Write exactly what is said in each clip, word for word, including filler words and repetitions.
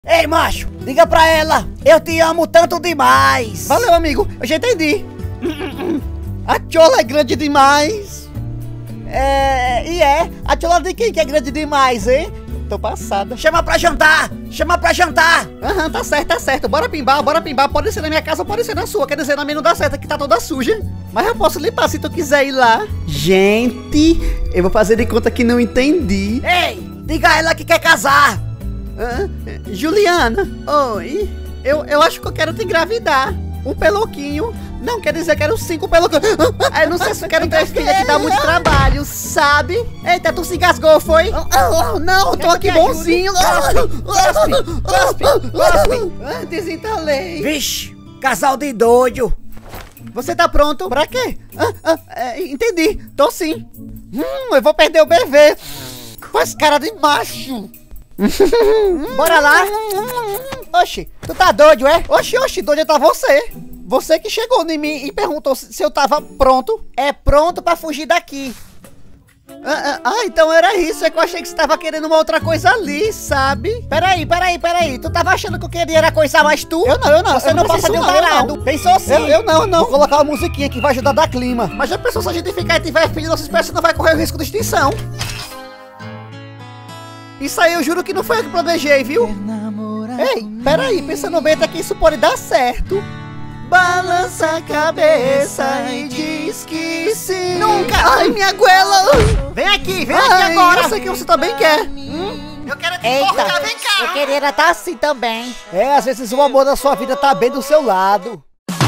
Ei, macho, diga pra ela, eu te amo tanto demais. Valeu, amigo, eu já entendi. A chola é grande demais. É, e é, A chola de quem que é grande demais, hein? Tô passada. chama pra jantar, chama pra jantar. Aham, tá certo, tá certo. Bora pimbar, bora pimbar. Pode ser na minha casa, pode ser na sua. Quer dizer, na minha não dá certo, que tá toda suja. Mas eu posso limpar se tu quiser ir lá. Gente, eu vou fazer de conta que não entendi. Ei, diga a ela que quer casar. Ah, Juliana, oi. Eu, eu acho que eu quero te engravidar. Um peloquinho. Não, quer dizer, eu quero cinco peloquinhos. Ah, eu não sei se eu quero ter filha, que dá muito trabalho, sabe? Eita, tu se engasgou, foi? Oh, não, tô aqui bonzinho. Cospe, cospe, cospe. Ah, desentalei. Vixe, casal de doido. Você tá pronto? Pra quê? Ah, ah, é, entendi, tô sim. Hum, eu vou perder o bebê. Faz cara de macho. Bora lá. Oxi, tu tá doido, é? Oxi, oxi, doido tá você. Você que chegou em mim e perguntou se se eu tava pronto. É pronto pra fugir daqui. Ah, ah, ah, então era isso. É que eu achei que você tava querendo uma outra coisa ali, sabe? Peraí, peraí, peraí. Tu tava achando que eu queria era coisar mais tu? Eu não, eu não. Você eu não, não passa preciso de um não, eu tarado. não. Pensou sim. Eu, eu não, não. Vou colocar uma musiquinha que vai ajudar a dar clima. Mas já pensou se a gente ficar e tiver filho, nossa espécie não vai correr o risco de extinção. Isso aí eu juro que não foi eu que planejei, viu? Ei, peraí, pensando bem até que isso pode dar certo. Balança a cabeça e diz que sim. Nunca. Ai, minha goela. Vem aqui, vem Ai, aqui agora. eu sei que você também quer. Hum? Eu quero te Eita, enforcar, vem cá. eu queria estar tá assim também. É, às vezes o amor da sua vida tá bem do seu lado.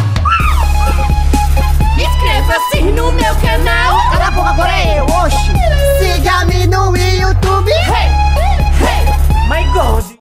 Inscreva-se no meu canal. Cala a boca, agora é eu, oxe. Siga-me no YouTube. Hey, hey, my God.